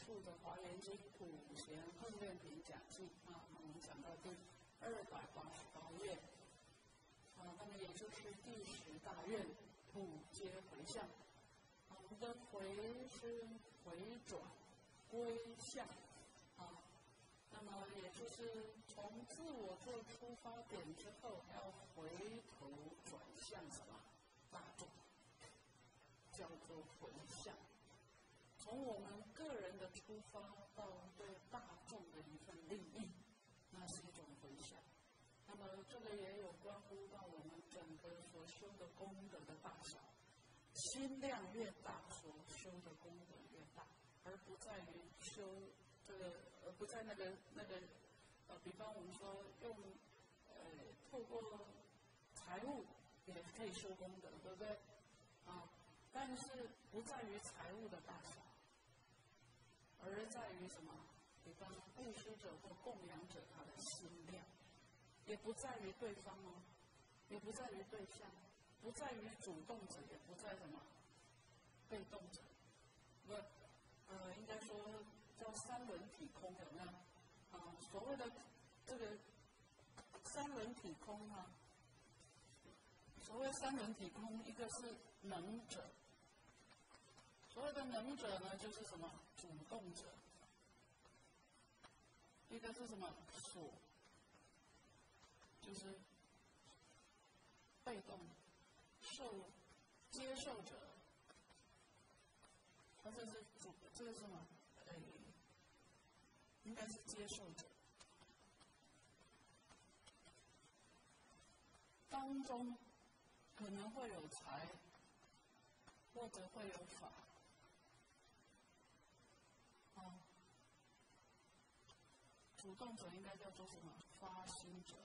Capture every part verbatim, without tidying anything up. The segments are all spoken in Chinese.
述着《华严经》普贤横练品讲记啊，我们讲到第二百八十八页啊，那么也就是第十大愿普皆回向。啊，我们的回是回转归向啊，那么也就是从自我做出发点之后，要回头转向什么大众，叫做回向。从我们个人的出发到对大众的一份利益，那是一种回向。那么这个也有关乎到我们整个所修的功德的大小，心量越大，所修的功德越大，而不在于修这个，而不在那个那个呃，比方我们说用呃透过财物也可以修功德，对不对？啊，但是不在于财物的大小。而在于什么？比方布施者或供养者他的心量，也不在于对方哦，也不在于对象，不在于主动者，也不在什么被动者。不，呃，应该说叫三轮体空有没有？啊，所谓的这个三轮体空啊，所谓三轮体空，一个是能者。所谓的能者呢，就是什么？主动者。一个是什么？所，就是被动受接受者。它这是主，这是什么？哎，应该是接受者。当中可能会有财，或者会有法。主动者应该叫做什么？发心者。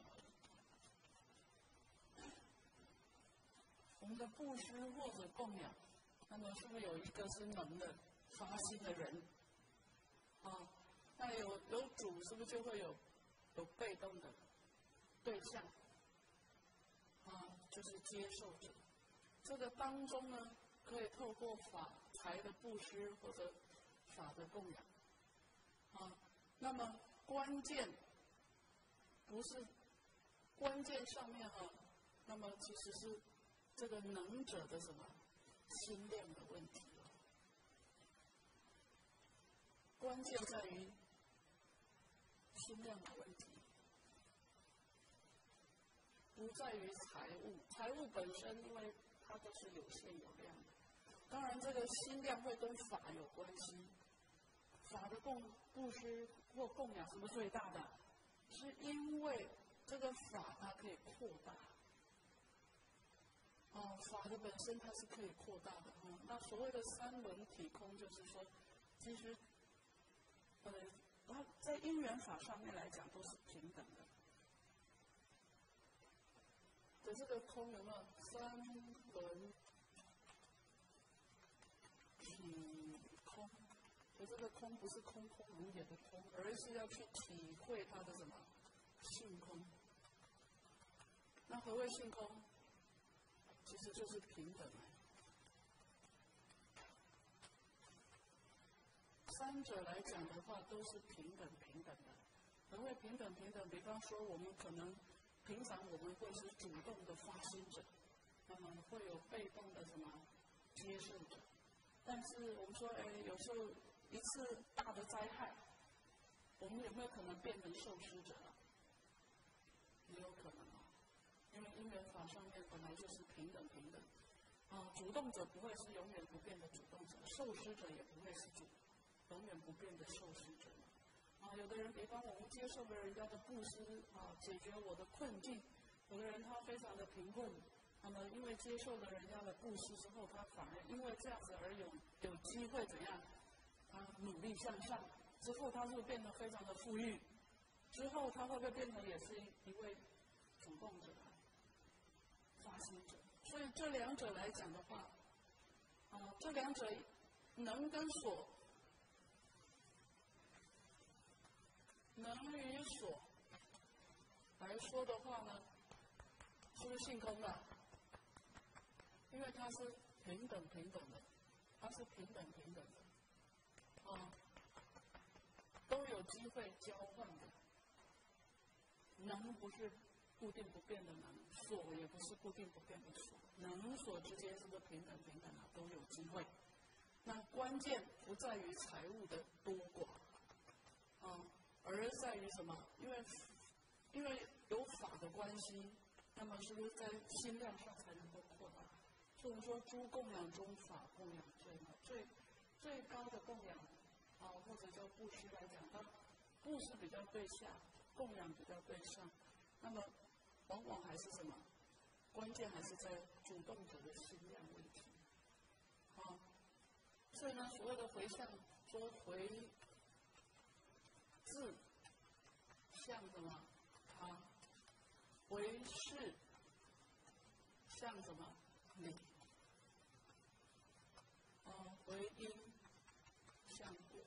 我们的布施或者供养，那么是不是有一个是能的发心的人？啊，那有有主，是不是就会有有被动的对象？啊，就是接受者。这个当中呢，可以透过法财的布施或者法的供养。啊，那么。关键不是关键上面哈、啊，那么其实是这个能者的什么心量的问题了。关键在于心量的问题，不在于财物。财物本身，因为它都是有限有量的，当然这个心量会跟法有关系。法的供布施或供养是不是最大的？是因为这个法它可以扩大。哦，法的本身它是可以扩大的。嗯，那所谓的三轮体空，就是说，其实，呃，它在因缘法上面来讲都是平等的。的这个空有没有三轮体空？所以这个空不是空空如也的空，而是要去体会它的什么性空。那何谓性空？其实就是平等。三者来讲的话，都是平等平等的。何谓平等平等？比方说，我们可能平常我们会是主动的发心者，那么会有被动的什么接受者。但是我们说，哎，有时候一次大的灾害，我们有没有可能变成受施者啊？也有可能啊，因为因缘法上面本来就是平等平等，啊，主动者不会是永远不变的主动者，受施者也不会是主永远不变的受施者。啊，有的人，比方我们接受了人家的布施啊，解决我的困境；有的人他非常的贫困，那么因为接受了人家的布施之后，他反而因为这样子而有有机会怎样？他努力向上，之后他会变得非常的富裕，之后他会不会变成也是一位主动者、发心者？所以这两者来讲的话，啊，这两者能跟所，能与所来说的话呢，是不是性空的？因为它是平等平等的，它是平等平等的。啊， 机会交换的。能不是固定不变的能，所也不是固定不变的所，能所之间是不是平等平等啊？都有机会。那关键不在于财物的多寡，啊，而在于什么？因为因为有法的关系，那么是不是在心量上才能够扩大？所以我们说诸供养中法供养最嘛，最最高的供养啊，或者叫布施来讲，它布施比较对下。供养比较对上，那么往往还是什么？关键还是在主动者的心量问题。啊，所以呢，所谓的回向，说回自向什么？他回事向什么？理。啊，回因向果。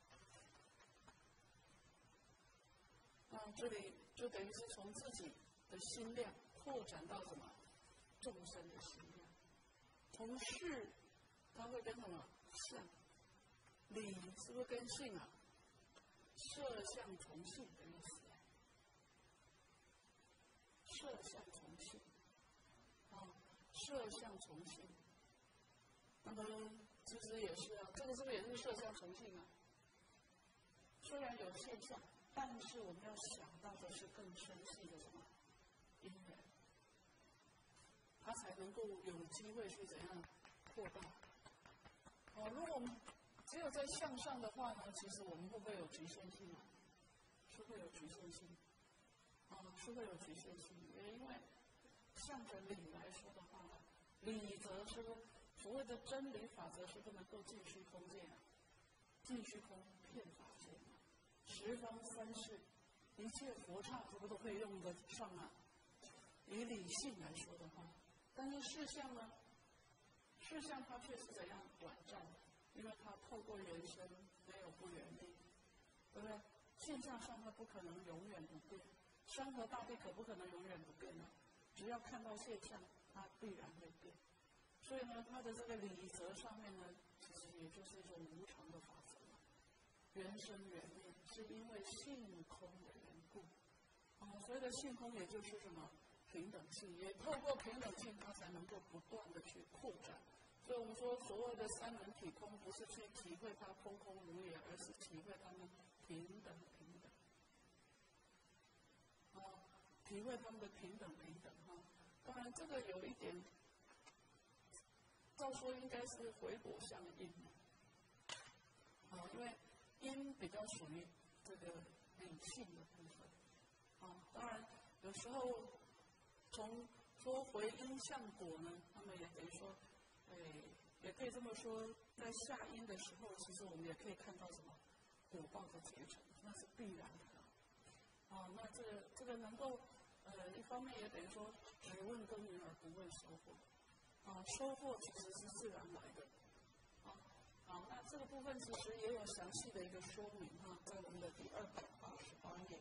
那这里就等于是从自己的心量扩展到什么众生的心量，从事它会跟什么相，理是不是跟性啊？摄相从性的意思，摄相从性，啊，摄相从性。那么其实也是啊，这个是不是也是摄相从性啊？虽然有现象。但是我们要想到的是更深细的什么因缘，它才能够有机会去怎样扩大。哦，如果我们只有在向上的话呢，其实我们会不会有局限性啊？是会有局限性，啊、哦，是会有局限性。也因为向着理来说的话呢，理则是所谓的真理法则是不能够尽虚空见啊，尽虚空遍法界。十方三世，一切佛刹是不是都可以用得上啊？以理性来说的话，但是事相呢？事相它却是怎样短暂的？因为它透过人生没有不远离，对不对？现象上它不可能永远不变，山河大地可不可能永远不变呢？只要看到现象，它必然会变。所以呢，它的这个理则上面呢，其实也就是一种无常的法则。缘生缘灭是因为性空的缘故，啊，所谓的性空也就是什么平等性，也透过平等性，它才能够不断的去扩展。所以我们说，所谓的三轮体空，不是去体会它空空如也，而是体会它们平等平等，啊，体会它们的平等平等哈。当然，这个有一点，照说应该是回果相应，啊，因为。因比较属于这个理性的部分，啊，当然有时候从说回因向果呢，那么也等于说，哎，也可以这么说，在下因的时候，其实我们也可以看到什么果报的结成，那是必然的，啊，那这个这个能够，呃，一方面也等于说只问耕耘而不问收获，啊，收获其实是自然来的。好，那这个部分其实也有详细的一个说明哈，在我们的第二百八十八页，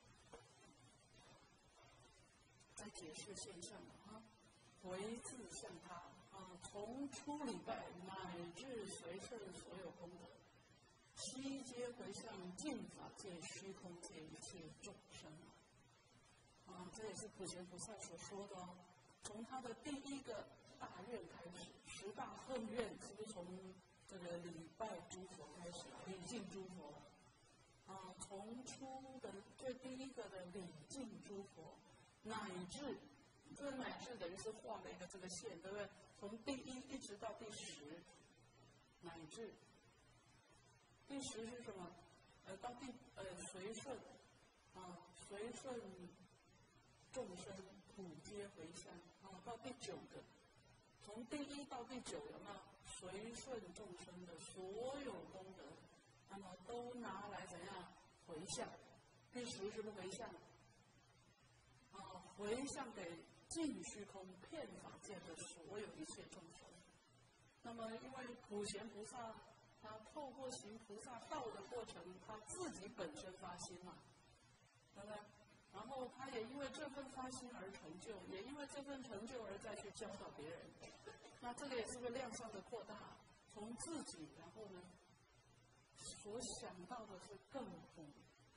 在解释现象了哈。回自向他啊，从初礼拜乃至随顺所有功德，悉皆回向净法界、虚空界一切众生啊，这也是普贤菩萨所说的哦。从他的第一个大愿开始，十大恨愿是不是从？这个礼拜诸佛开始，礼敬诸佛，啊，从初的最第一个的礼敬诸佛，乃至这个乃至等于是画了一个这个线，对不对？从第一一直到第十，乃至第十是什么？呃，到第呃随顺，啊，随顺众生普皆回向，啊，到第九个，从第一到第九有没有？随顺众生的所有功德，那么都拿来怎样回向？第十是不是回向？啊，回向给尽虚空遍法界的所有一切众生。那么，因为普贤菩萨他透过行菩萨道的过程，他自己本身发心嘛，对不对？然后他也因为这份发心而成就，也因为这份成就而再去教导别人。那这个也是个量上的扩大，从自己，然后呢，所想到的是更普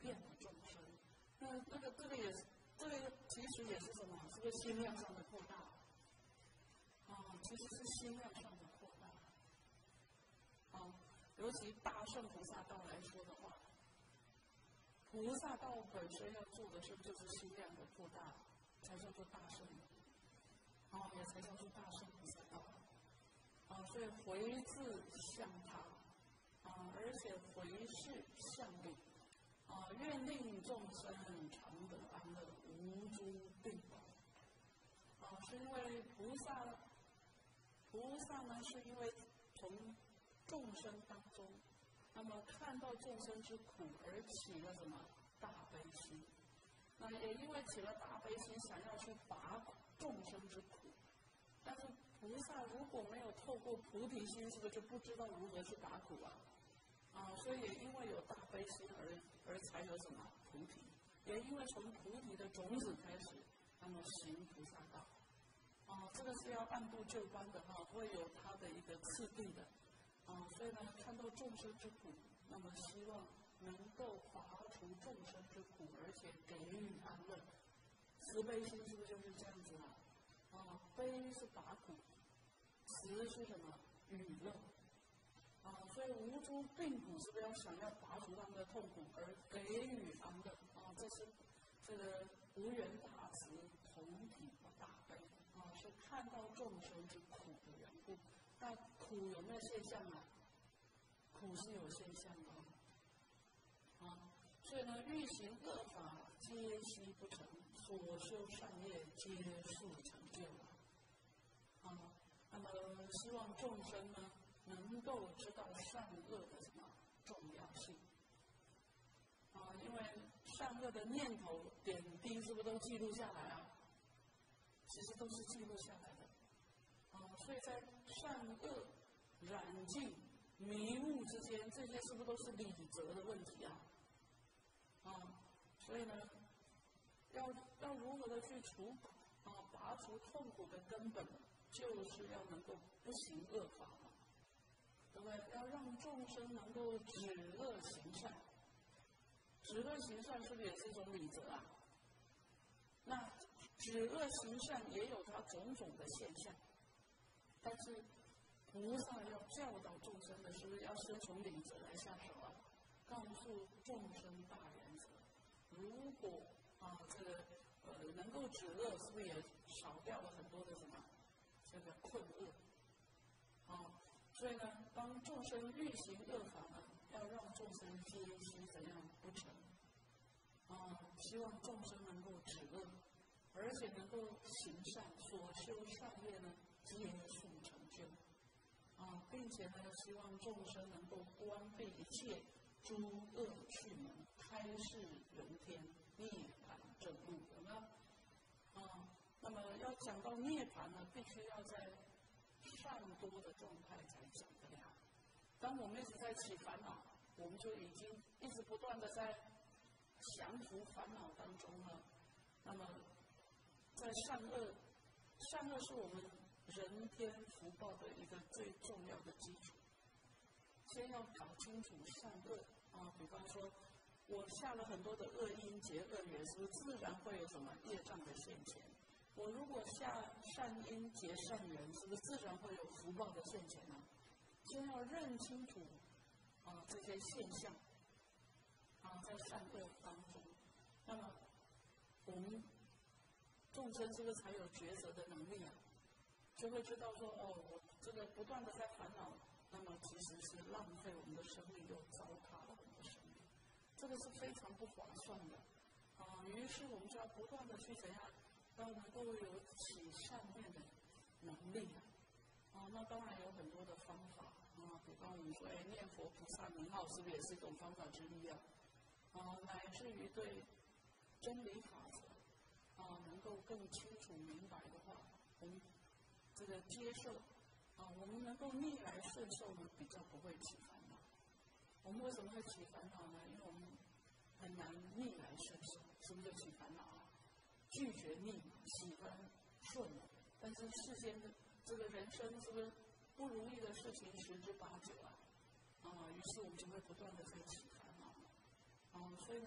遍的众生。那那个这个也是，这个其实也是什么？是个心量上的扩大。啊，其实是心量上的扩大。啊，尤其大圣菩萨道来说的话，菩萨道本身要做的是就是心量的扩大，才叫做大圣。啊，也才叫做大圣菩萨道。啊，所以回自向他，啊，而且回视向理。啊，愿令众生常得安乐，无诸病。啊，是因为菩萨，菩萨呢，是因为从众生当中，那么看到众生之苦而起了什么大悲心，那也因为起了大悲心，想要去拔众生之苦，但是菩萨如果没有透过菩提心，是不是就不知道如何去拔苦啊？啊，所以也因为有大悲心而而才有什么菩提，也因为从菩提的种子开始，那么行菩萨道。啊，这个是要按部就班的哈，会有它的一个次第的。啊，所以呢，看到众生之苦，那么希望能够拔除众生之苦，而且给予安乐。慈悲心是不是就是这样子啊？啊，悲是拔苦，慈是什么？娱乐。啊，所以无诸病苦是不是要想要拔除他们的痛苦而给予安乐？啊，这是这个无缘大慈，同体大悲。啊，是看到众生之苦的缘故。那苦有没有现象啊？苦是有现象的。啊，所以呢，欲行恶法，皆悉不成；所修善业，皆速成就。啊，那么希望众生呢，能够知道善恶的什么重要性。啊，因为善恶的念头点滴是不是都记录下来啊？其实都是记录下来的。啊，所以在善恶、染净、迷雾之间，这些是不是都是理则的问题啊？啊，所以呢，要要如何的去除啊，拔除痛苦的根本，就是要能够不行恶法嘛，对不对？要让众生能够止恶行善，止恶行善是不是也是一种理则啊？那止恶行善也有它种种的现象，但是菩萨要教导众生的，是不是要先从理则来下手啊？告诉众生大原则。如果啊，这个呃能够止恶，是不是也少掉了很多的什么这个困厄？啊，所以呢，当众生欲行恶法呢，要让众生皆悉怎样不成？啊，希望众生能够止恶，而且能够行善，所修善业呢，皆速成就。啊，并且呢，希望众生能够关闭一切诸恶趣门，开示人天，涅槃正路，有没有？啊，那么要讲到涅槃呢，必须要在善多的状态才讲得了。当我们一直在起烦恼，我们就已经一直不断的在降服烦恼当中了。那么，在善恶，善恶是我们人天福报的一个最重要的基础。先要搞清楚善恶啊，比方说，我下了很多的恶因结恶缘，是不是自然会有什么业障的现前？我如果下善因结善缘，是不是自然会有福报的现前呢？先要认清楚啊这些现象啊，在善恶当中，那么我们众生是不是才有抉择的能力啊？就会知道说，哦，我这个不断的在烦恼，那么其实是浪费我们的生命，又糟蹋了我们的生命，这个是非常不划算的啊。于是我们就要不断的去怎样，要能够有起善念的能力啊。啊，那当然有很多的方法啊，比方我们说，哎，念佛菩萨名号，是不是也是一种方法之一啊？啊，乃至于对真理法则啊，能够更清楚明白的话，我们这个接受啊，我们能够逆来顺受呢，比较不会起烦恼。我们为什么会起烦恼呢？因为我们很难逆来顺受。什么叫起烦恼啊？拒绝逆，喜欢顺，但是世间的这个人生是不是不如意的事情十之八九啊？啊，于是我们就会不断的在起烦恼。啊，所以呢，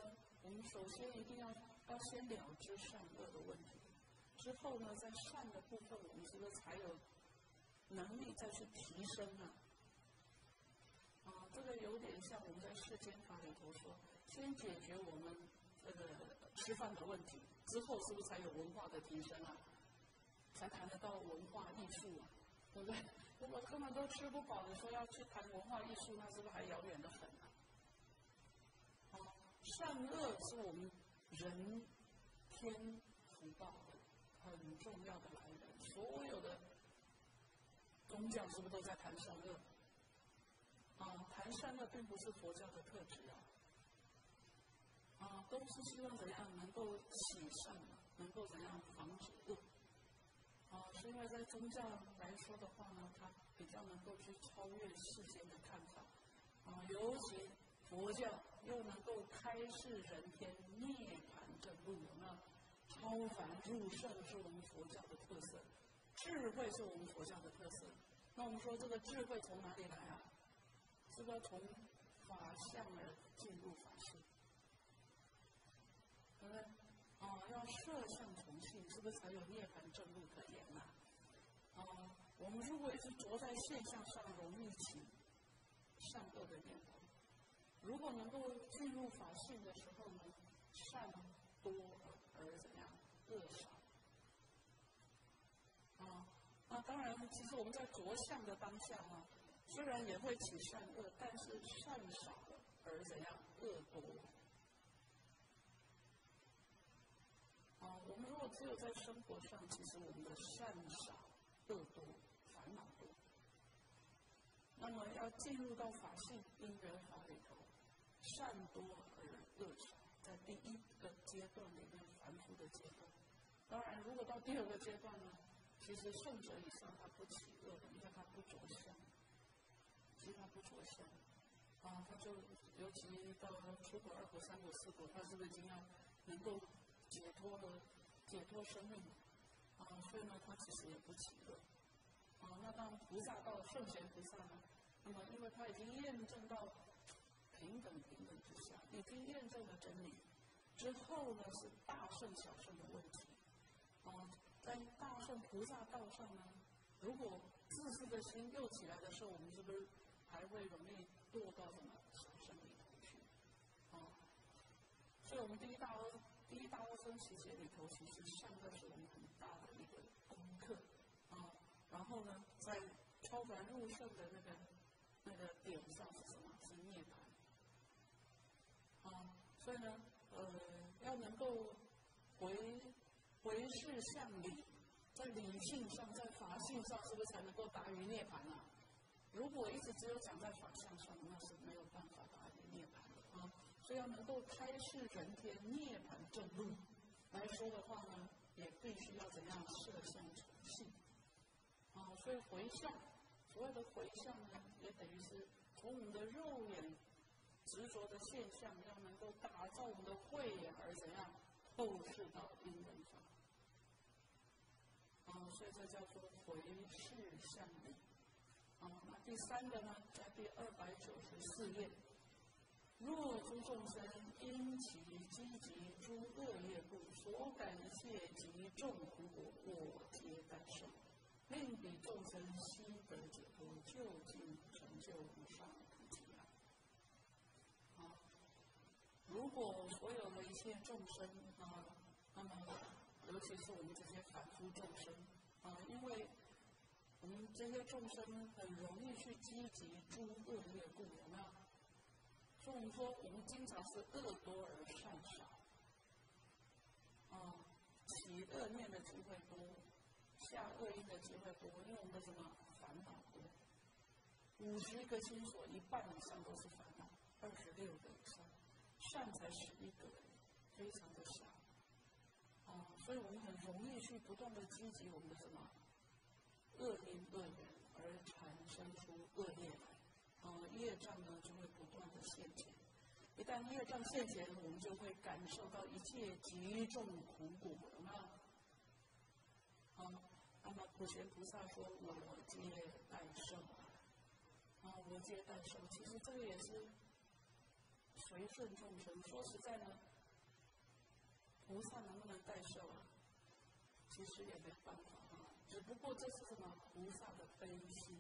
我们首先一定要要先了知善恶的问题，之后呢，在善的部分，我们是不是才有能力再去提升啊？啊，这个有点像我们在世间法里头说，先解决我们这个吃饭的问题，之后是不是才有文化的提升啊？才谈得到文化艺术啊，对不对？如果根本都吃不饱，你说要去谈文化艺术，那是不是还遥远得很啊？啊，善恶是我们人天福报的很重要的来源，所有的宗教是不是都在谈善恶？啊，谈善恶并不是佛教的特质啊，啊，都是希望怎样能够起善，能够怎样防止恶。啊，是因为在宗教来说的话呢，它比较能够去超越世间的看法，啊，尤其佛教又能够开示人天涅槃正路，有没有？超凡入圣是我们佛教的特色，智慧是我们佛教的特色。那我们说这个智慧从哪里来啊？是不是从法相而进入法性？对不对？啊，要摄相从性，是不是才有涅槃正路可言呐？啊，我们如果一直着在现象上，容易起善恶的念头。如果能够进入法性的时候呢，善多而怎样，恶少。啊，那当然，其实我们在着相的当下啊，虽然也会起善恶，但是善少而怎样，恶多。啊，我们如果只有在生活上，其实我们的善少、恶多、烦恼多。那么要进入到法性因缘法里头，善多而恶少，在第一个阶段里面，凡夫的阶段。当然，如果到第二个阶段呢，其实圣者以上他不起恶的，因为他不着相，其实他不着相，啊，他就尤其到出果、二果、三果、四果，他是不是已经要能够解脱了，解脱生命，啊，所以呢，他其实也不起恶，啊，那当菩萨到圣贤菩萨呢，那么因为他已经验证到平等平等之下，已经验证了真理，之后呢是大圣小圣的问题，啊，在大圣菩萨道上呢，如果自私的心又起来的时候，我们是不是还会容易堕到什么小圣里头去？啊，所以我们第一大阿第一大阿僧祇劫里头，其实善恶是我们很大的一个功课啊。然后呢，在超凡入圣的那个那个点上是什么？是涅槃。啊，所以呢，呃，要能够回回视向理，在理性上，在法性上，是不是才能够达于涅槃啊？如果一直只有讲在法相上，那是没有办法达于涅槃的啊。所以要能够开示人天涅槃正路来说的话呢，也必须要怎样摄相从性啊。所以回向，所谓的回向呢，也等于是从我们的肉眼执着的现象，要能够打造我们的慧眼，而怎样透视到因缘法啊。所以这叫做回视向理啊。那第三个呢，在第二百九十四页。若诸众生因其积集诸恶业故，所感谢及众苦果，我皆感受，令彼众生悉得解脱，究竟成就无上菩提啊！啊，如果所有的一切众生啊，那么尤其是我们这些凡夫众生啊，因为我们这些众生很容易去积集诸恶业故，有没有？所以我们说，我们经常是恶多而善少，啊，起恶念的机会多，下恶因的机会多，因为我们的什么烦恼多。五十个心所，一半以上都是烦恼，二十六个以上，善才十一个，非常的少。啊，所以我们很容易去不断的积集我们的什么恶因恶缘，而产生出恶业来。啊，业障呢就会不断的现前，一旦业障现前，我们就会感受到一切极重苦果，有没有？啊，那么普贤菩萨说：“我皆代受。”啊，我皆代受。其实这个也是随顺众生。说实在呢， 菩萨能不能代受啊？其实也没办法啊，只不过这是什么？菩萨的悲心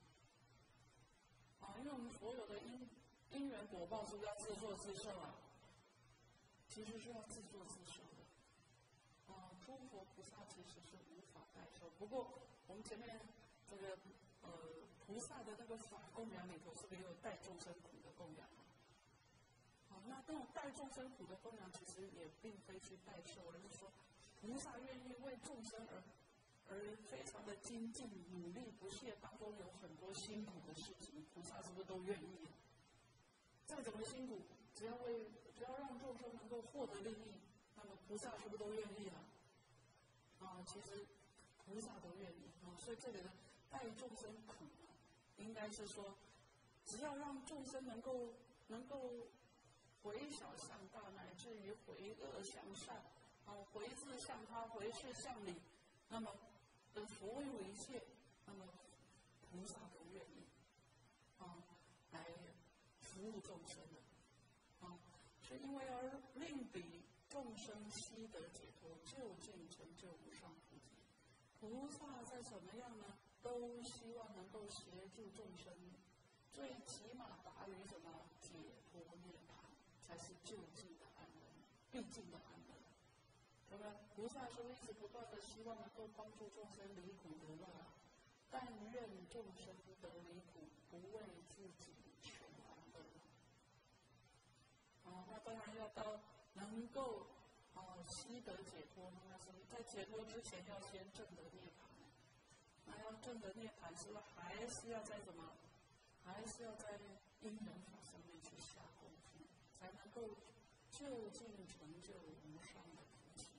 啊！因为我们所有的因因缘果报是不是要自作自受啊？其实是要自作自受的。啊，诸佛菩萨其实是无法代受。不过我们前面这个呃菩萨的那个法供养里头，是不是也有代众生苦的供养？好，那这种代众生苦的供养，其实也并非去代受，而是说菩萨愿意为众生而而非常的精进、努力、不懈，当中有很多辛苦的事情，菩萨是不是都愿意？再怎么辛苦，只要为只要让众生能够获得利益，那么菩萨是不是都愿意啊？啊，其实菩萨都愿意啊，所以这里的代众生苦啊，应该是说，只要让众生能够能够回小向大，乃至于回恶向善，啊，回自向他，回事向理，那么的所有一切，那么菩萨都愿意啊来服务众生的啊，是因为而令彼众生悉得解脱，究竟成就无上菩提。菩萨在怎么样呢？都希望能够协助众生，最起码达于什么解脱涅槃，才是究竟的安乐，毕竟的安乐。对吧？菩萨是一直不断的希望能够帮助众生离苦得乐，但愿众生得离苦，不为自己求安乐。啊，那当然要到能够啊悉得解脱，那是在解脱之前要先证得涅槃。那要证得涅槃，是不是还是要在什么？还是要在因缘法上面去下功夫，才能够究竟成就无上的菩提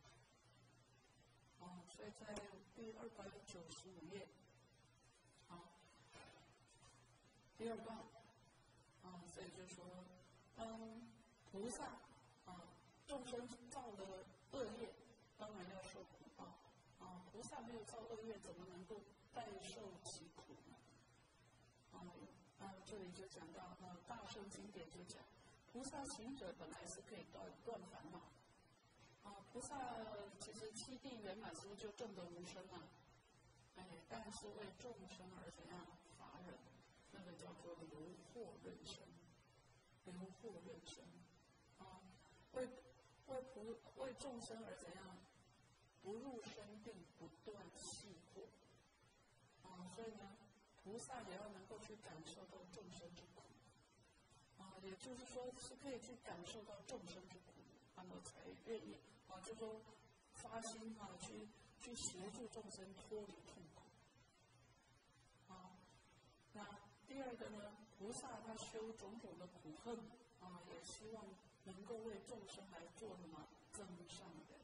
啊！所以在第二百九十五页，啊，第二段，啊，所以就说，当菩萨啊，众生造了恶业，当然要受苦报啊。菩萨没有造恶业，怎么能够代受其苦呢？啊，啊，这里就讲到，呃，大圣经典就讲，菩萨行者本来是可以断断烦恼。啊，菩萨其实七定圆满时就证得无生了，哎，但是为众生而怎样法忍，那个叫做流惑润生，流惑润生，啊，为为菩为众生而怎样不入生定，不断细惑，啊，所以呢，菩萨也要能够去感受到众生之苦，啊，也就是说是可以去感受到众生之苦，那么才愿意。啊，就说发心啊，去去协助众生脱离痛苦。啊，那第二个呢，菩萨他修种种的苦恨啊，也希望能够为众生来做什么增上人。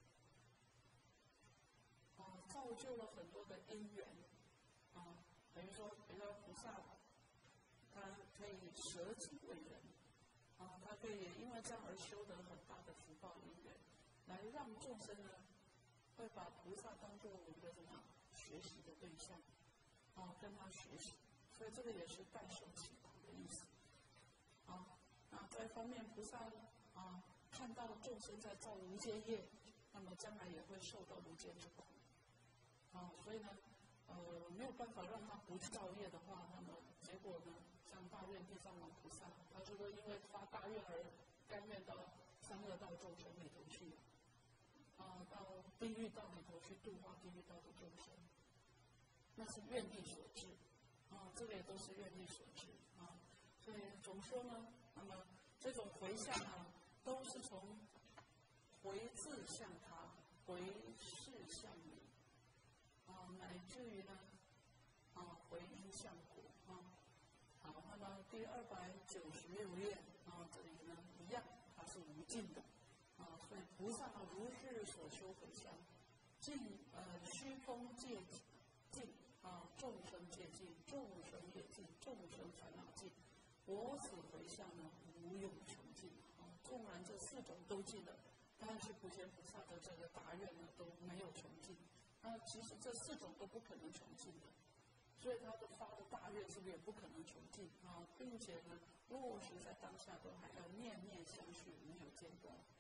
啊，造就了很多的因缘。啊，等于说，比如说菩萨，他可以舍己为人。啊，他可以因为这样而修得很大的福报因缘。来让众生呢，会把菩萨当作我们的什么学习的对象，啊，跟他学习，所以这个也是代受其苦的意思，啊，那在方面菩萨啊看到众生在造无间业，那么将来也会受到无间之苦，啊，所以呢，呃，没有办法让他不造业的话，那么结果呢，像大愿地藏王菩萨，他就说因为发大愿而甘愿到三恶道众生里头去。啊，到地狱道里头去度化地狱道的众生，那是愿力所致，啊，这个也都是愿力所致啊。所以总说呢，那么这种回向啊，都是从回自向他，回事向你，啊，乃至于呢，啊，回因向果啊。好，那么第二百九十六页啊，这里呢一样，它是无尽的。啊，所以菩萨如是所修回向，尽呃虚空界尽啊，众生界尽，众生业尽，众生烦恼尽。我此回向呢，无有穷尽啊。纵然这四种都尽了，但是普贤菩萨的这个大愿呢都没有穷尽。那其实这四种都不可能穷尽的，所以他的发的大愿是不是也不可能穷尽啊？并且呢，落实在当下都还要念念相续，没有间断。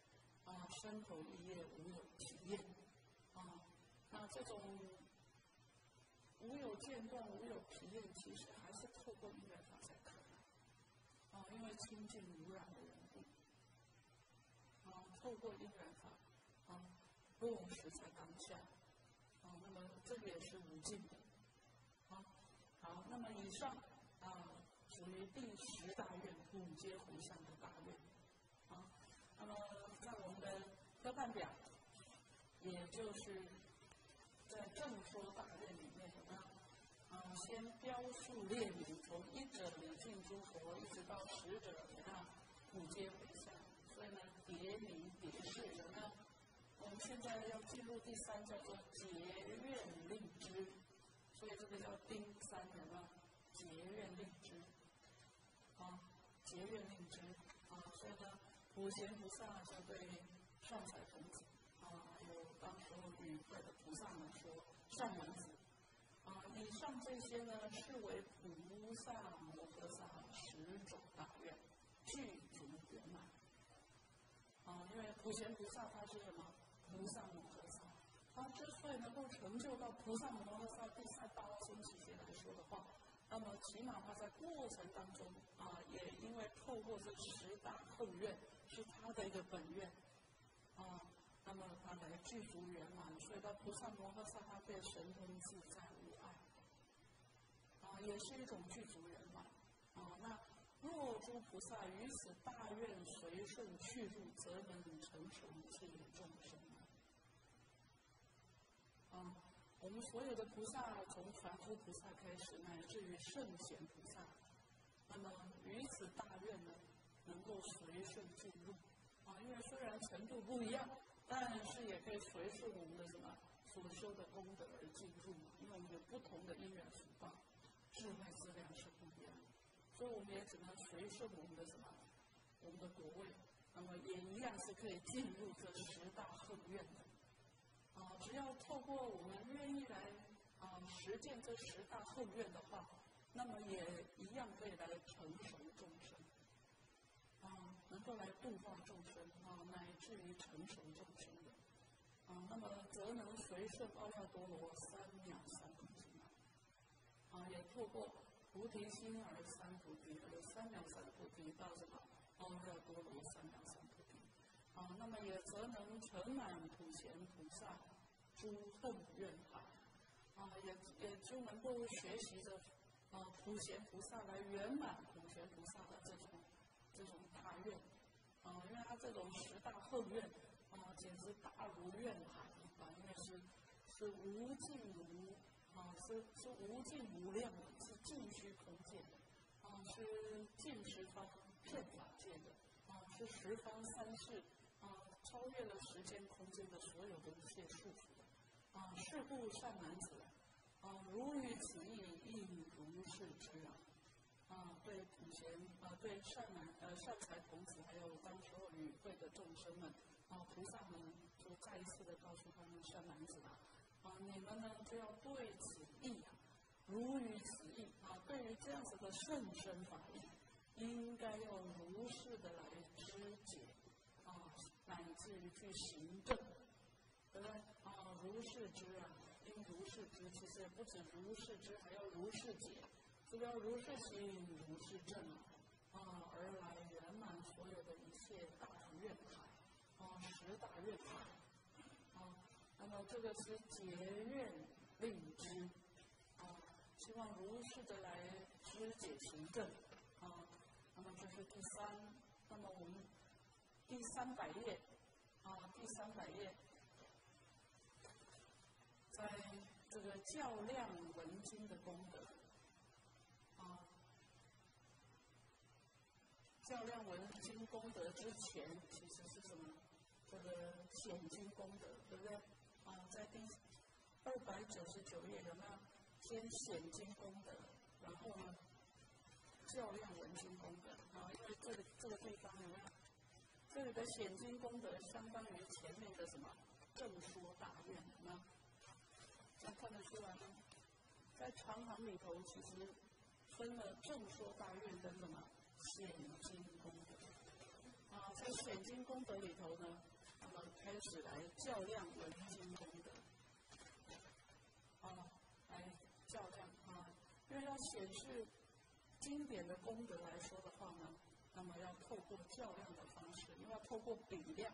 啊，身口意业无有体验，啊，那这种无有间断、无有疲厌，其实还是透过因缘法才可能。啊，因为清净无染的缘故，啊，透过因缘法，啊，落实在当下，啊，那么这个也是无尽的。好，好，那么以上啊，属于第十大愿普皆回向的大愿。啊，那么在我们的科判表，也就是在正说大愿里面有没有？啊，先标述列名，从一者礼敬诸佛，一直到十者怎样普皆回向。所以呢，叠名叠事有没有？我们现在要进入第三，叫做结愿令之。所以这个叫丁三，有没有？结愿令之，啊，结愿令之，啊，所以呢，普贤菩萨就对善财童子，啊，还有当时候与会的菩萨们说，善男子，啊，以上这些呢，是为菩萨摩诃萨十种大愿，具足圆满。啊，因为普贤菩萨他是什么？菩萨摩诃萨。他之所以能够成就到菩萨摩诃萨第三大阿僧祇劫来说的话，那么起码他在过程当中啊，也因为透过这十大后愿是他的一个本愿啊，那么他来具足圆满，所以到菩萨摩诃萨他可以神通自在无碍啊，也是一种具足圆满啊。那若诸菩萨于此大愿随顺去入，则能成熟一切众生。啊，我们所有的菩萨，从凡夫菩萨开始，乃至于圣贤菩萨，那么于此大愿呢，能够随顺进入。啊，因为虽然程度不一样，但是也可以随顺我们的什么所修的功德而进入。因为我们有不同的因缘福报，智慧资粮是不一样的，所以我们也只能随顺我们的什么，我们的果位，那么也一样是可以进入这十大后愿的。啊，只要透过我们愿意来啊实践这十大后愿的话，那么也一样可以来成熟众生，啊，能够来度化众生啊，乃至于成熟众生的，啊，那么则能随顺阿耨多罗三藐三菩提啊，也透过菩提心而三菩提，而三藐三菩提到什么阿耨多罗三藐三菩提。啊，那么也则能成满普贤菩萨诸恨愿海，啊，也也就能够学习着啊普贤菩萨来圆满普贤菩萨的这种这种大愿，啊，因为他这种十大恨愿啊，简直大如愿海一般，因为是是无尽无啊，是是无尽无量的，是尽虚空界的，啊，是尽十方遍法界的，啊，是十方三世。啊，超越了时间空间的所有的一切束缚的，啊，是故善男子，啊，如于此意，亦如是之啊，啊，对普贤啊，对善男呃善财童子，还有当时候与会的众生们，啊，菩萨们就再一次的告诉他们善男子啊，啊，你们呢就要对此意啊，如于此意啊，对于这样子的甚深法义，应该要如是的来知解。啊，乃至于去行正，对不对？啊，如是知啊，应如是知。其实也不止如是知，还要如是解。这个要如是行，如是正啊，而来圆满所有的一切大愿海啊，十大愿海啊。那么这个是结愿令之啊，希望如是的来知解行正啊。那么这是第三，那么我们。第三百页，啊，第三百页，在这个较量文经的功德，啊，较量文经功德之前，其实是什么？这个显经功德，对不对？啊，在第二百九十九页有没有？先显经功德，然后呢，较量文经功德，啊，因为这个这个地方有没有？这里的显经功德相当于前面的什么正说大愿，那这样看得出来吗？在长行里头，其实分了正说大愿跟什么显经功德。啊，在显经功德里头呢， 那么开始来较量文经功德，啊，来较量啊，因为要显示经典的功德来说的话呢，那么要透过较量的方式，因为要透过比量，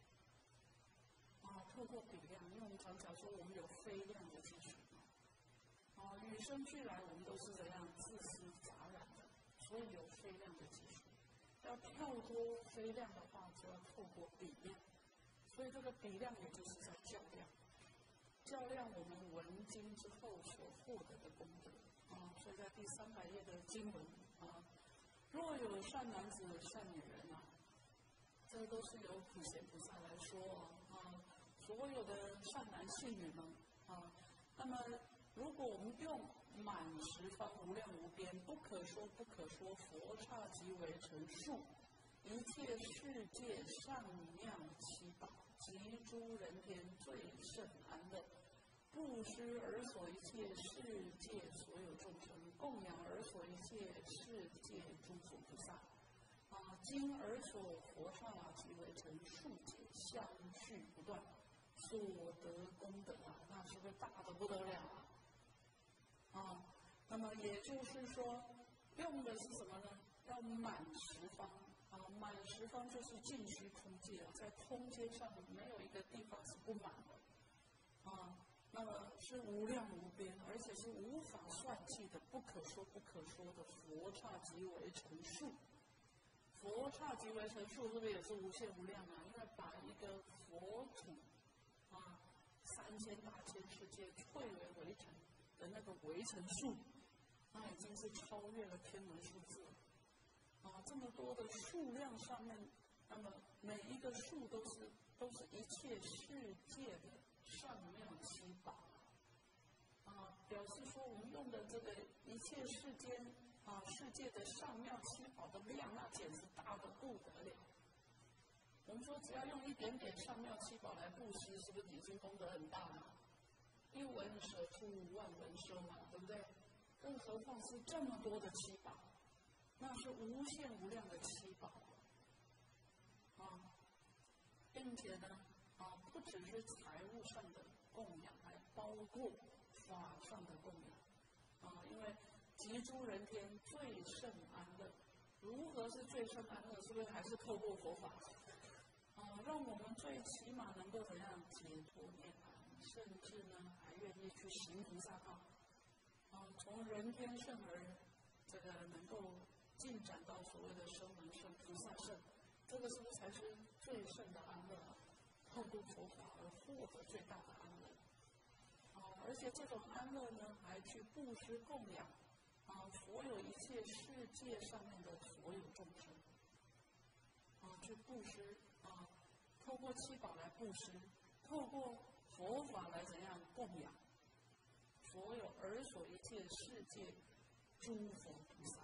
啊，透过比量，因为我们常讲说我们有非量的基础嘛，啊，与生俱来我们都是怎样自私杂染的，所以有非量的基础。要跳脱非量的话，就要透过比量，所以这个比量也就是在较量，较量我们闻经之后所获得的功德啊。所以在第三百页的经文啊，若有善男子、善女人啊，这都是由普贤菩萨来说啊，所有的善男信女们啊，那么如果我们用满十方无量无边不可说不可说佛刹即为成数，一切世界上妙七宝，及诸人天最胜安乐，布施而所一切世界所有众生，供养而所一切世界诸佛菩萨，啊，今而所佛刹即为成数劫，相续不断，所得功德啊，那是不是大的不得了啊？啊，那么也就是说，用的是什么呢？要满十方啊，满十方就是尽虚空界啊，在空间上没有一个地方是不满的啊。那么是无量无边，而且是无法算计的，不可说不可说的佛刹即为成数。佛刹即为成数，是不是也是无限无量啊？因为把一个佛土啊，三千大千世界汇为围城的那个围城数，那已经是超越了天文数字了。啊，这么多的数量上面，那么每一个数都是都是一切世界的上妙七宝。啊，表示说我们用的这个一切世间啊世界的上妙七宝的量，那简直大得不得了。我们说只要用一点点上妙七宝来布施，是不是已经功德很大了？一文舍出万文收嘛，对不对？更何况是这么多的七宝，那是无限无量的七宝啊，并且呢，啊，不只是财务上的供养，还包括法上的供养啊，因为集诸人天最胜安乐，如何是最胜安乐？是不是还是透过佛法啊，让我们最起码能够怎样解脱涅槃？甚至呢，还愿意去行菩萨道，啊，从人天圣而这个能够进展到所谓的声闻圣、菩萨圣，这个是不是才是最胜的安乐啊？透过佛法而获得最大的安乐，啊，而且这种安乐呢，还去布施供养，啊，所有一切世界上面的所有众生，啊，去布施，啊，透过七宝来布施，透过佛法来怎样供养所有而所一切世界诸佛菩萨，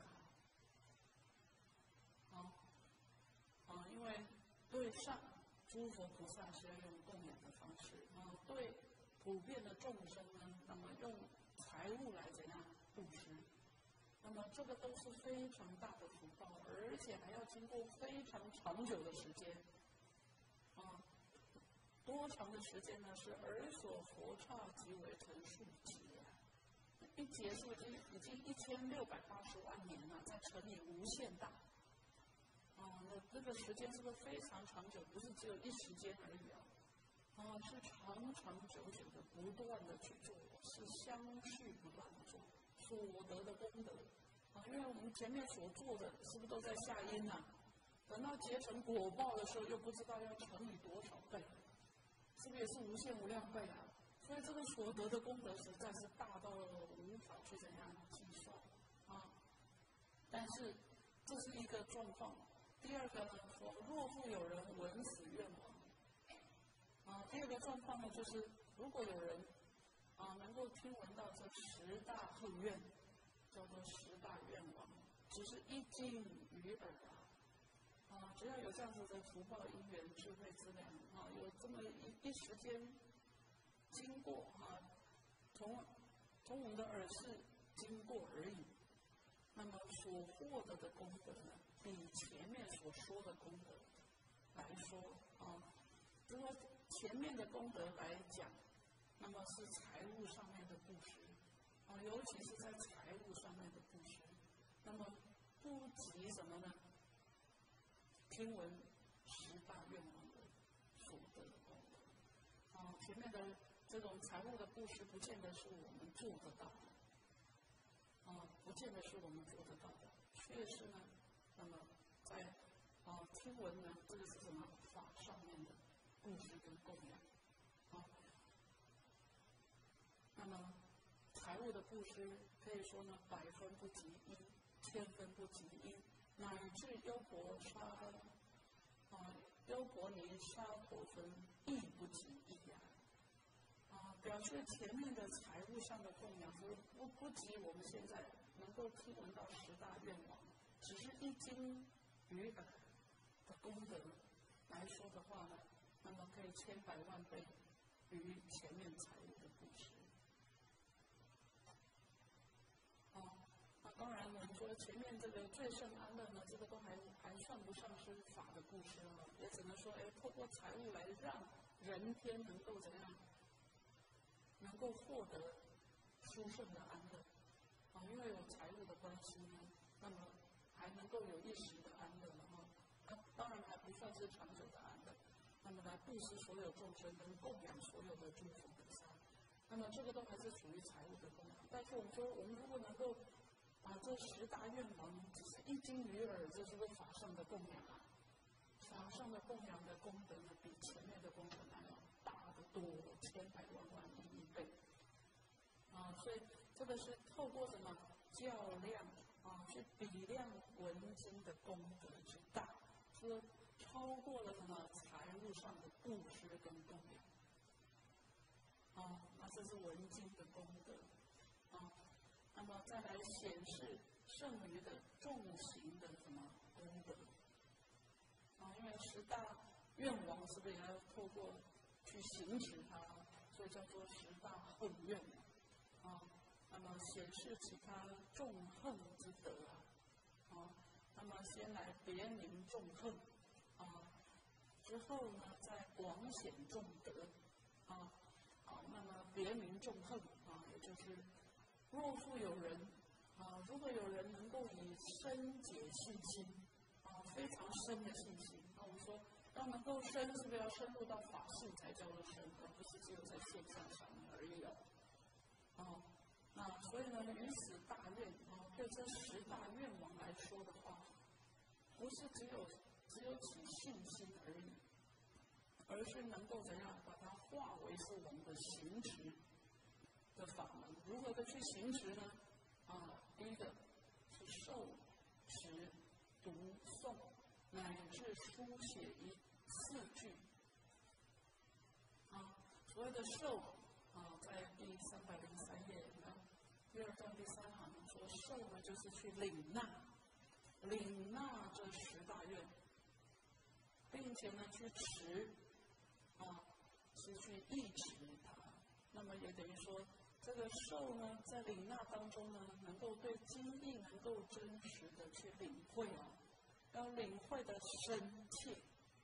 啊啊，因为对上诸佛菩萨是要用供养的方式啊，对普遍的众生呢，那么用财物来怎样布施，那么这个都是非常大的福报，而且还要经过非常长久的时间，啊。多长的时间呢？是而所佛刹即为成数劫，一劫数已经已经一千六百八十万年了，再乘以无限大，啊，那这个时间是不是非常长久？不是只有一时间而已啊，啊，是长长久久的不断的去做，是相续不断的做，所得的功德啊，因为我们前面所做的是不是都在下因啊？等到结成果报的时候，又不知道要乘以多少倍。是不是也是无限无量倍啊？所以这个所得的功德实在是大到无法去怎样计算啊！但是这是一个状况。第二个呢，说若复有人闻死愿亡啊。第二个状况呢，就是如果有人啊能够听闻到这十大恨愿，叫做十大愿王，只是一经于耳啊。啊，只要有这样子的福报、因缘、智慧资粮啊，有这么一一时间经过啊，从从我们的耳识经过而已，那么所获得的功德呢，比前面所说的功德来说啊， 如果前面的功德来讲，那么是财务上面的布施，啊，尤其是在财务上面的布施，那么不及什么呢？听闻十大愿望的所得的功德。啊，前面的这种财务的布施，不见得是我们做得到的，啊，不见得是我们做得到的，确实呢，那么在啊听闻呢，这个是什么法上面的布施跟供养，啊，那么财务的布施可以说呢，百分不及一，千分不及一，乃至优婆沙啊，优婆尼沙婆分亦不及一呀。啊，表示前面的财务上的供养是不不及我们现在能够听闻到十大愿望，只是一经于耳的功德来说的话呢，那么可以千百万倍于前面财务的布施。啊，那当然我们说前面这个最胜安乐呢，这个都还还算不上是法的布施了，也只能说，哎，透过财物来让人天能够怎样？能够获得殊胜的安乐，啊，因为有财务的关系呢，那么还能够有一时的安乐，然后，啊，当然还不算是长久的安乐。那么来布施所有众生跟供养所有的诸佛菩萨，那么这个都还是属于财务的供养。但是我们说，我们如果能够把这十大愿望只是一经于耳，这是个法上的供养啊，法上的供养的功德呢，比前面的功德还要大得多，千百万万亿亿倍。啊，所以这个是透过什么较量啊，去比量文经的功德之大，是超过了什么财务上的布施跟供养。啊，那这是文经的功德。啊，那么再来显示剩余的重行的什么功德。啊，因为十大愿望是不是也要透过去行持它，所以叫做十大恨愿啊。那么显示其他众恨之德啊，啊，那么先来别名众恨啊，之后呢再广显众德啊，啊，那么别名众恨啊，也就是若复有人啊，如果有人能够以深解信心啊，非常深的信心，那我们说要能够深，是不是要深入到法性才叫做深，而不是只有在现象上面而已哦。啊，那所以呢，于此大愿啊，对这十大愿望来说的话，不是只有只有起信心而已，而是能够怎样把它化为是我们的行持的法门。如何的去行持呢？啊，第一个是受持读诵乃至书写一四句。啊，所谓的受啊，在第三百零三页啊，第二章第三行说，受呢就是去领纳，领纳这十大愿，并且呢去持，啊，是去忆持它。那么也等于说，这个受呢，在领纳当中呢，能够对经义能够真实的去领会啊，要领会的深切。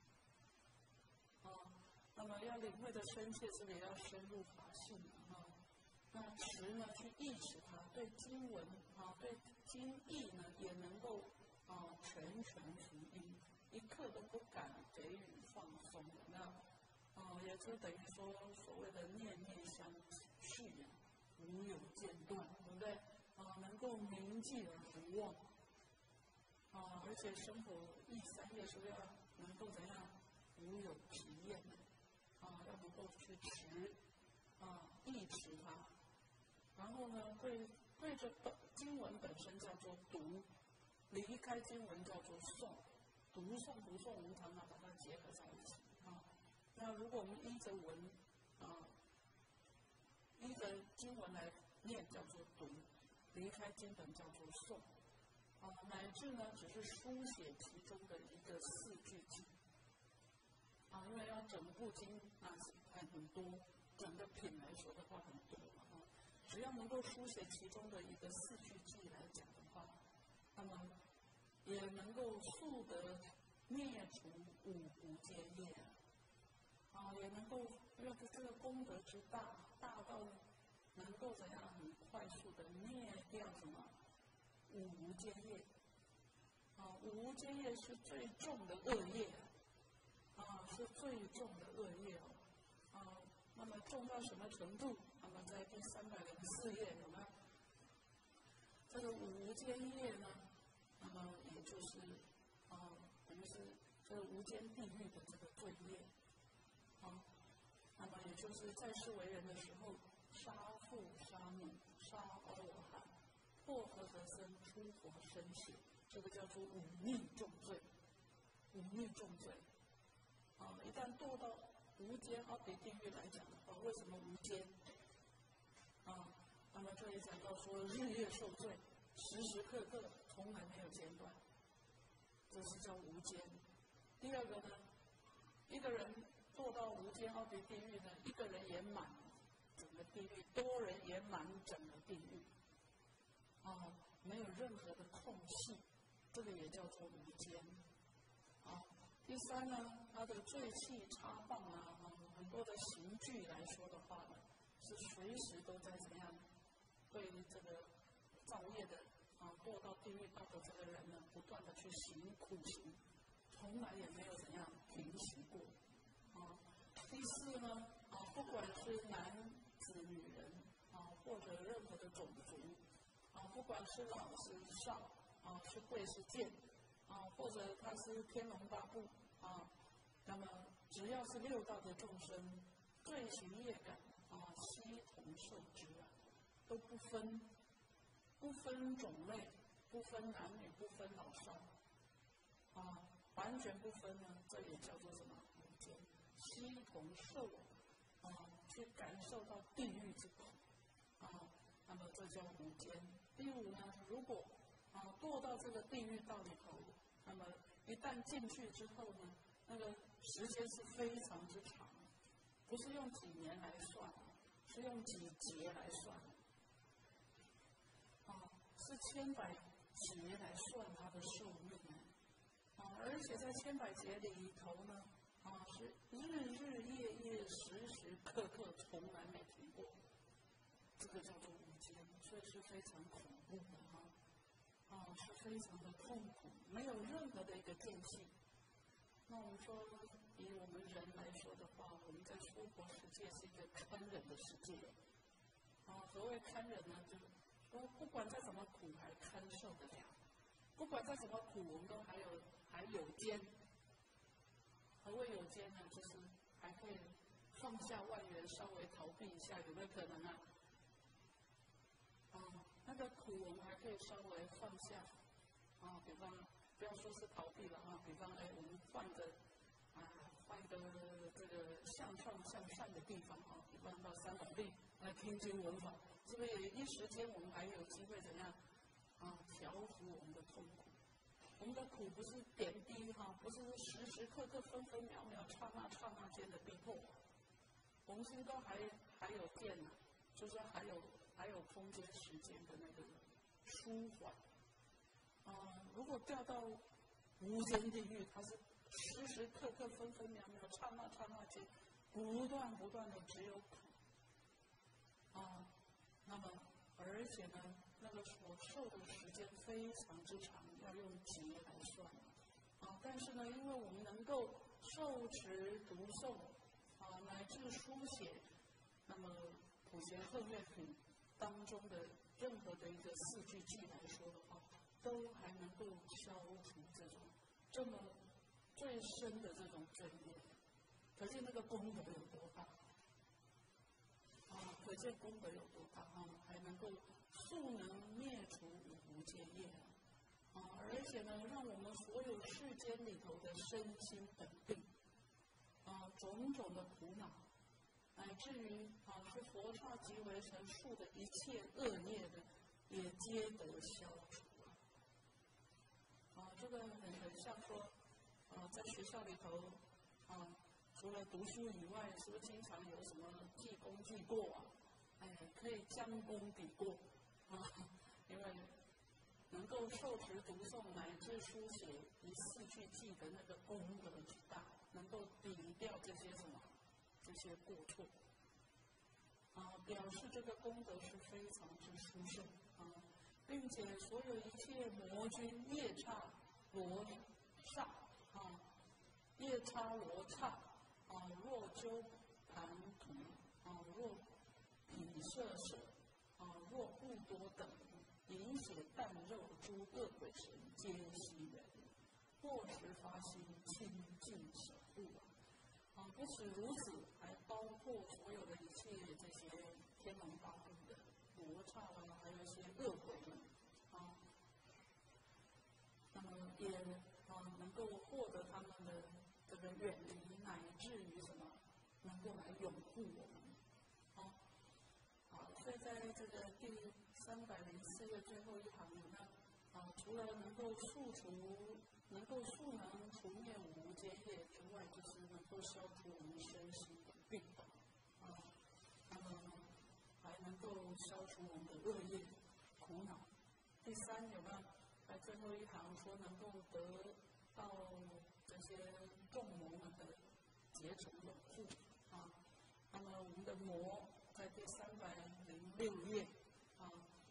啊，那么要领会的深切，是不是也要深入法性啊？那持呢，去忆持它，对经文啊，对经义呢，也能够啊全权服膺，一刻都不敢给予放松的。那啊，也就等于说，所谓的念念相续啊，无有间断，对不对？啊，能够铭记而不忘。啊，而且生活一三页是不是要能够怎样无有疲厌的？啊，要能够去持，啊，忆持它。然后呢，对对着本经文本身叫做读，离开经文叫做诵。读诵读诵，我们常常把它结合在一起啊。那如果我们依着文啊，依着经文来念叫做读，离开经本叫做诵。啊，乃至呢，只是书写其中的一个四句经。啊，因为要整部经那是很很多，整个品来说的话很多啊。只要能够书写其中的一个四句偈来讲的话，那么也能够速得灭除五无间业啊。 啊，也能够因为这个功德之大，大到能够怎样很快速的灭掉什么五无间业。啊，五无间业是最重的恶业啊，是最重的恶业哦。啊，那么重到什么程度？那么在第三百零四页有没有？这个五无间业呢，那么也就是啊，等于是这个无间地狱的这个罪业。啊，那么也就是在世为人的时候，杀父杀母杀阿罗汉，破和合僧出活身血，这个叫做忤逆重罪。忤逆重罪啊，一旦堕到无间阿鼻地狱来讲的话，为什么无间？啊，那么这里讲到说日夜受罪，时时刻刻从来没有间断，这是叫无间。第二个呢，一个人堕到无间阿鼻地狱呢，一个人也满整个地狱，多人也满整个地狱，啊，没有任何的空隙，这个也叫做无间。啊，第三呢，它的罪器插棒啊，很多的刑具来说的话呢，是随时都在怎样对这个造业的啊堕到地狱道的这个人呢，不断的去行苦行，从来也没有怎样停息过。啊，第四呢，啊，不管是男子、女人啊，或者任何的种族啊，不管是老是少啊，是贵是贱啊，或者他是天龙八部啊，那么只要是六道的众生，罪行业感啊，悉同受之啊，都不分不分种类，不分男女，不分老少啊，完全不分呢，这也叫做什么？无间，悉同受啊，去感受到地狱之苦啊，那么这叫无间。第五呢，如果啊堕到这个地狱道里头，那么一旦进去之后呢，那个时间是非常之长，不是用几年来算，是用几劫来算，啊，是千百劫来算他的寿命啊，而且在千百劫里头呢，啊是日日夜夜时时刻刻从来没停过，这个叫做无间，所以是非常恐怖的啊，啊是非常的痛苦，没有任何的一个间隙。那我们说，以我们人来说的话，我们在娑婆世界是一个堪忍的世界。啊，所谓堪忍呢，就是说不管再怎么苦，还堪受得了；不管再怎么苦，我们都还有还有间。何谓有间呢？就是还可以放下万缘，稍微逃避一下，有没有可能啊？啊，那个苦我们还可以稍微放下。啊，比方。不要说是逃避了啊，比方哎，我们换个啊，换个这个向上向善的地方啊，比方到三宝地来听经闻法，是不是也一时间我们还有机会怎样啊调伏我们的痛苦？我们的苦不是点滴哈、啊，不是时时刻刻、分分秒秒、刹那刹那间的逼迫，我们心中还还有电呢、啊，就是还有还有空间、时间的那个舒缓。啊、呃，如果掉到无间地狱，它是时时刻刻、分分秒秒、刹那刹那间，不断不断的只有苦。啊，那么而且呢，那个所受的时间非常之长，要用劫来算。啊，但是呢，因为我们能够受持读诵，啊，乃至书写，那么普贤恨乐品当中的任何的一个四句偈来说的话，都还能够消除这种这么最深的这种罪业，可见那个功德有多大啊！可见功德有多大啊！还能够速能灭除五无间业啊！而且呢，让我们所有世间里头的身心本定啊，种种的苦恼，乃至于啊是佛刹即为成数的一切恶业的，也皆得消除。啊，这个很很像说，啊，在学校里头，啊，除了读书以外，是不是经常有什么记功记过啊？哎，可以将功抵过，啊，因为能够受持读诵乃至书写一四句记的那个功德之大，能够抵掉这些什么这些过错，啊，表示这个功德是非常之殊胜啊，并且所有一切魔君夜叉罗刹啊，夜叉罗刹啊，若鸠盘荼啊，若毗舍舍啊，若不多等饮血啖肉诸恶鬼神皆悉人，或时发心清净守护啊，不止如此，还包括所有的一切这些天龙八部的罗刹啊，还有一些恶鬼们啊，那么也啊能够获得他们的这个远离，乃至于什么能够来拥护我们啊。好，所以在这个第三百零四页最后一行里呢，啊，除了能够速除、能够速能除灭五无间业之外，就是能够消除我们身心的病痛，啊，那么还能够消除我们的恶业苦恼。第三有没有？在最后一行说能够得到这些众魔们的结成拥护啊。那么我们的魔在第三百零六页啊，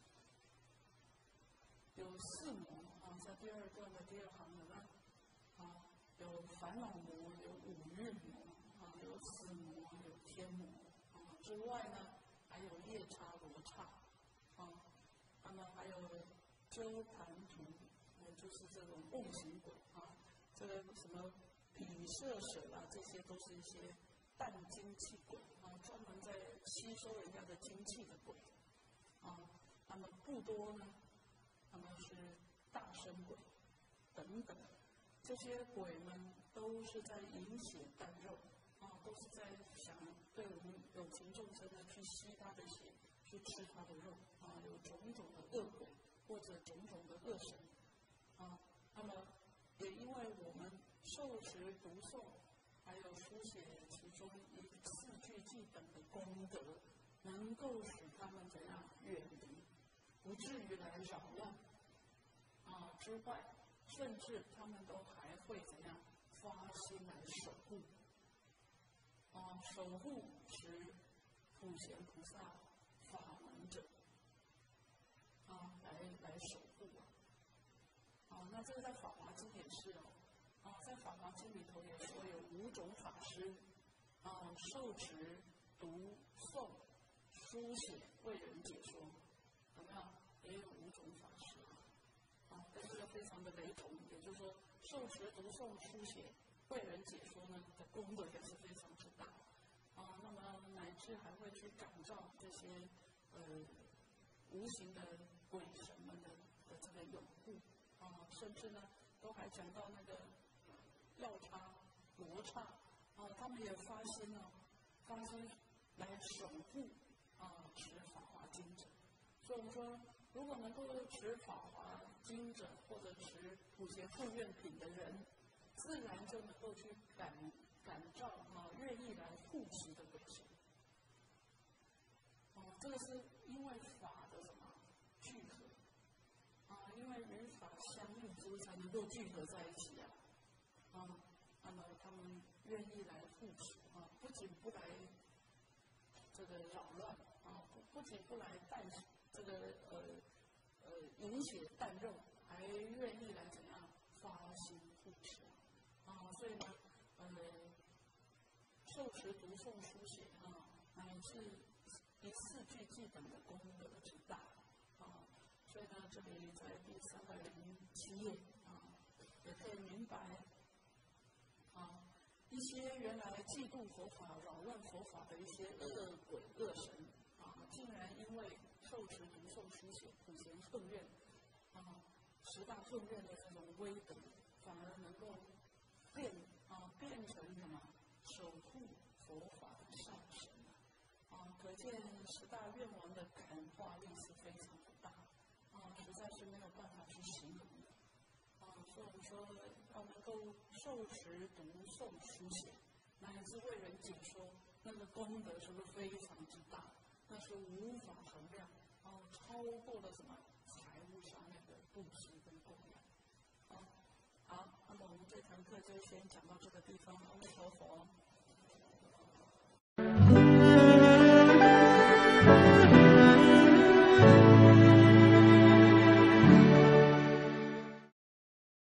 有四魔啊，在第二段的第二行有呢啊，有烦恼魔，有五蕴魔啊，有死魔，有天魔啊。之外呢，还有夜叉罗刹啊，那么还有鸠盘荼，也就是这种梦行鬼啊，这个什么毗舍舍啊，这些都是一些淡精气鬼啊，专门在吸收人家的精气的鬼啊。那么不多呢，那么是大身鬼等等，这些鬼们都是在饮血啖肉啊，都是在想对我们有情众生的去吸他的血，去吃他的肉啊，有种种的恶鬼或者种种的恶神啊。那么也因为我们受持读诵还有书写其中一四句记本的功德，能够使他们怎样远离，不至于来扰乱啊之外，甚至他们都还会怎样发心来守护啊，守护持普贤菩萨法门者啊，来来守护啊。啊，那这个在《法华经》也是哦，啊，在《法华经》里头也说有五种法师啊，受持、读诵、书写、为人解说，有没有？也有五种法师啊，跟这个非常的雷同。也就是说，受持、读诵、书写、为人解说呢的功德也是非常之大啊。那么乃至还会去感召这些呃无形的鬼神们的的这个拥护啊，甚至呢都还讲到那个药叉、罗刹啊，他们也发心哦，发心来守护啊持法华经者。所以我们说，如果能够持法华经者或者持普贤护愿品的人，自然就能够去感感召啊，愿意来护持的鬼神。啊，这个是因为法的什么聚合啊？因为与法相应，所以才能够聚合在一起啊。啊，那么他们愿意来护持啊，不仅不来这个扰乱啊，不不仅不来带这个呃呃饮血啖肉，还愿意来怎样发心护持啊。所以呢，呃，受持、读诵、书写啊，乃至一四句记本的功德之大啊。所以呢，这里在第三百零七页啊，也可以明白啊，一些原来嫉妒佛法、扰乱佛法的一些恶鬼恶神啊，竟然因为受持、读诵、书写、普贤恨愿啊，十大恨愿的这种威德，反而能够变啊变成什么守护佛法的上神啊！可见十大愿王的感化力是非常的大啊，实在是没有办法去形容的啊。所以我们说，要能够受持、读诵、书写，乃至为人解说，那个功德是不是非常之大？那是无法衡量啊，超过了什么财务上面的布施跟供养啊。好，那么我们这堂课就先讲到这个地方，阿弥陀佛。